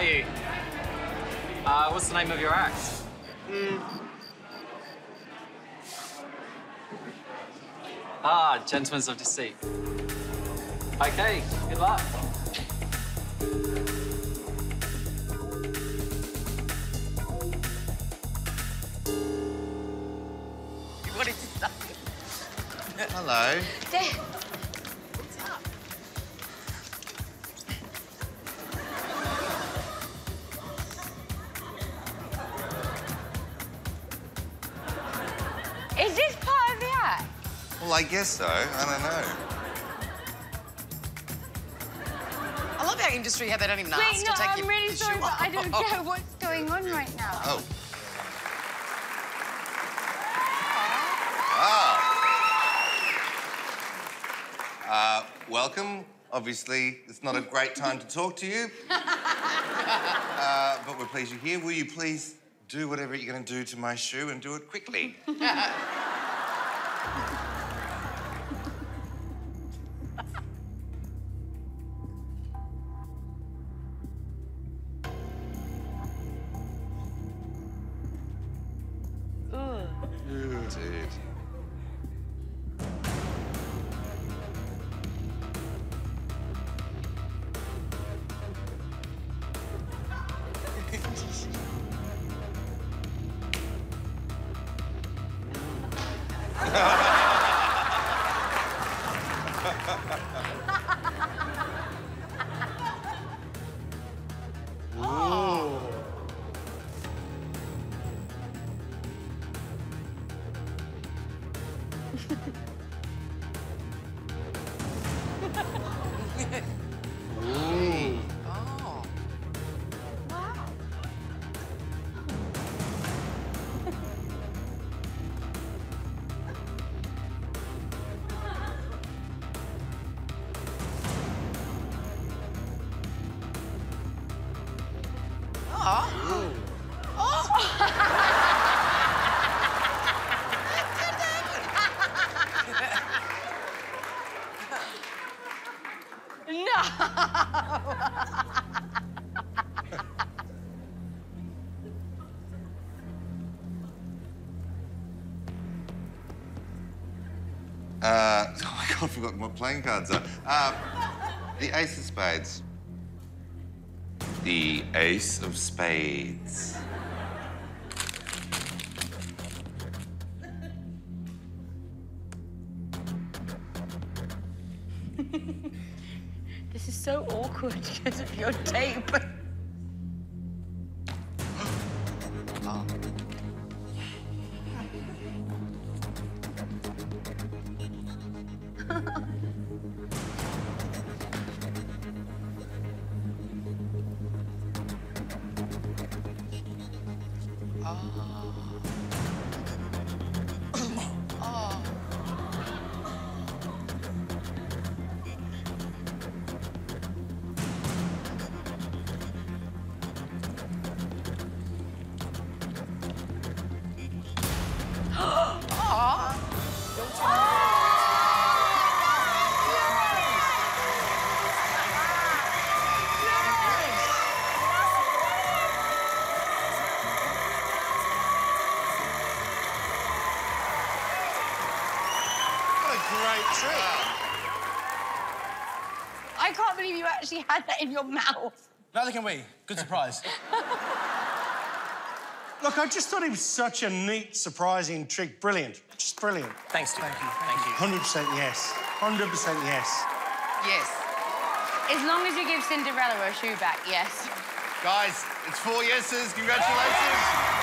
are you? What's the name of your act? Gentlemen of Deceit. Okay, good luck. What is that? Hello. Dave. What's up? Is this part of the act? Well, I guess so. I don't know. I love our industry how they don't even ask Wait, no, to take I'm your really sorry, shoe but I off. don't get what's going on right now. Oh. Welcome. Obviously, it's not a great time to talk to you. But we're pleased you're here. Will you please do whatever you're going to do to my shoe and do it quickly? Dude. Oh my God, I've forgotten what playing cards are. The ace of spades. The ace of spades. This is so awkward because of your tape. Oh. I can't believe you actually had that in your mouth. Neither can we. Good surprise. Look, I just thought it was such a neat, surprising trick. Brilliant. Just brilliant. Thanks, Steve. Thank you. 100% yes. 100% yes. Yes. As long as you give Cinderella her shoe back, yes. Guys, it's 4 yeses. Congratulations.